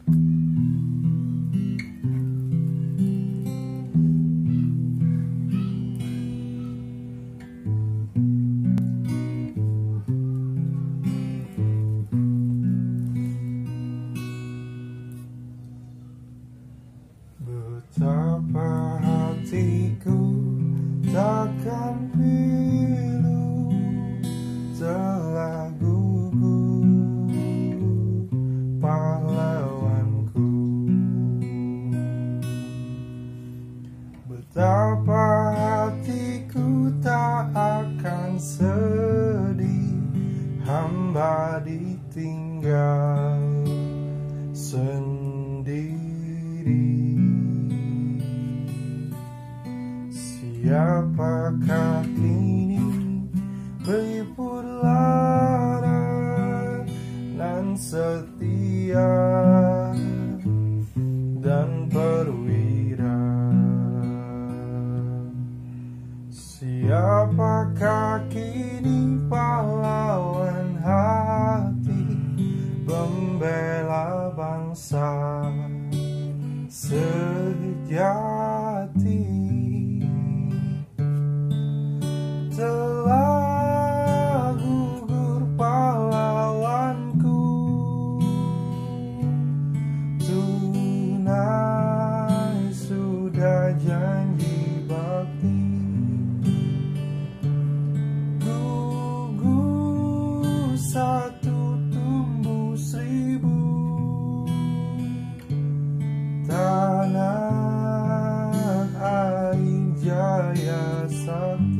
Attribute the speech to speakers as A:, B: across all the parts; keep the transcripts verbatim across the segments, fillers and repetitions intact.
A: Betapa hatiku takkan pilu telah gugur pahlawanku. Betapa hatiku tak akan sedih hamba ditinggal sendiri. Siapakah kini peliput lara nan setia dan perwira? Siapakah kini pahlawan hati pembela bangsa sejati? Telah gugur pahlawanku, tunai sudah janji bakti. Gugur satu tumbuh seribu, tanah air jaya sakti.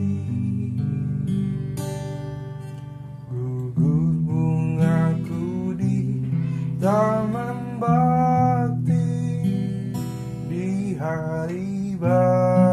A: Gugur bungaku di taman bakti di hari baru.